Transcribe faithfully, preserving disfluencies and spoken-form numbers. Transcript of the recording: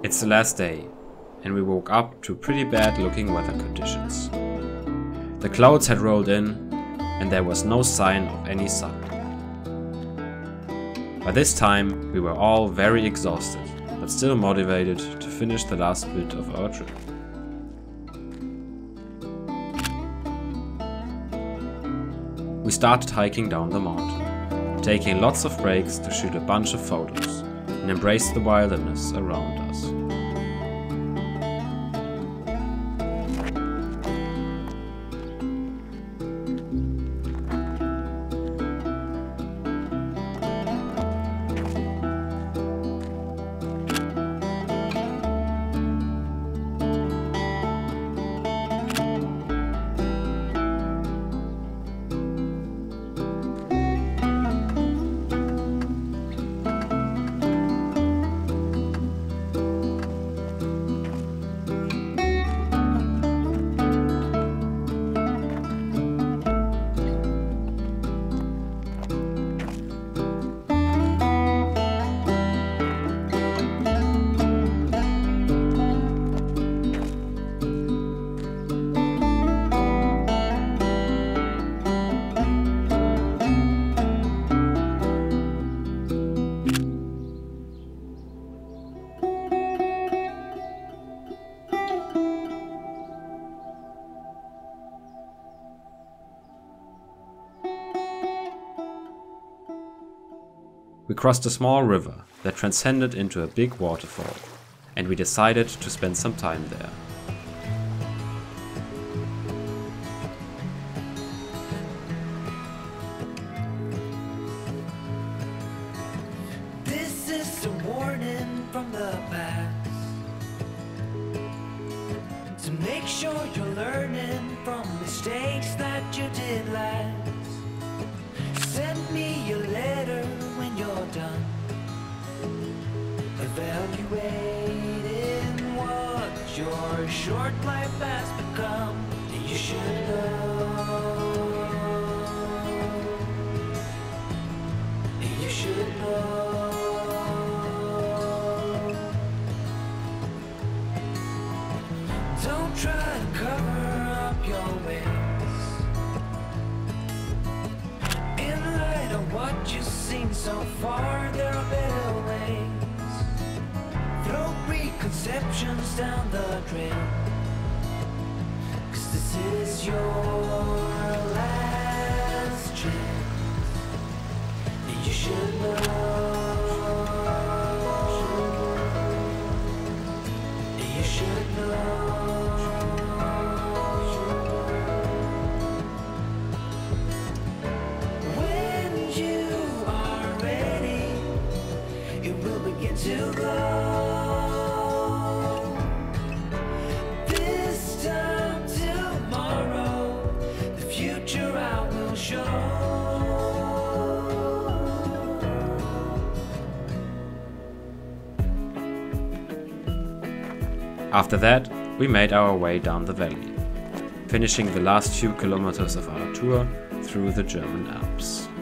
It's the last day, and we woke up to pretty bad looking weather conditions. The clouds had rolled in, and there was no sign of any sun. By this time, we were all very exhausted, but still motivated to finish the last bit of our trip. We started hiking down the mountain, taking lots of breaks to shoot a bunch of photos and embrace the wilderness around us. We crossed a small river that transcended into a big waterfall, and we decided to spend some time there. This is a warning from the past, to make sure you're learning from mistakes that you did last. Send me a letter when you're done, evaluating what your short life has become. You should know, you should know. Don't try to cover up your ways. What you've seen so far, there are better ways. Throw preconceptions down the drain, 'cause this is your last chance. You should know, you should know. To go this time tomorrow, the future I will show. After that, we made our way down the valley, finishing the last few kilometers of our tour through the German Alps.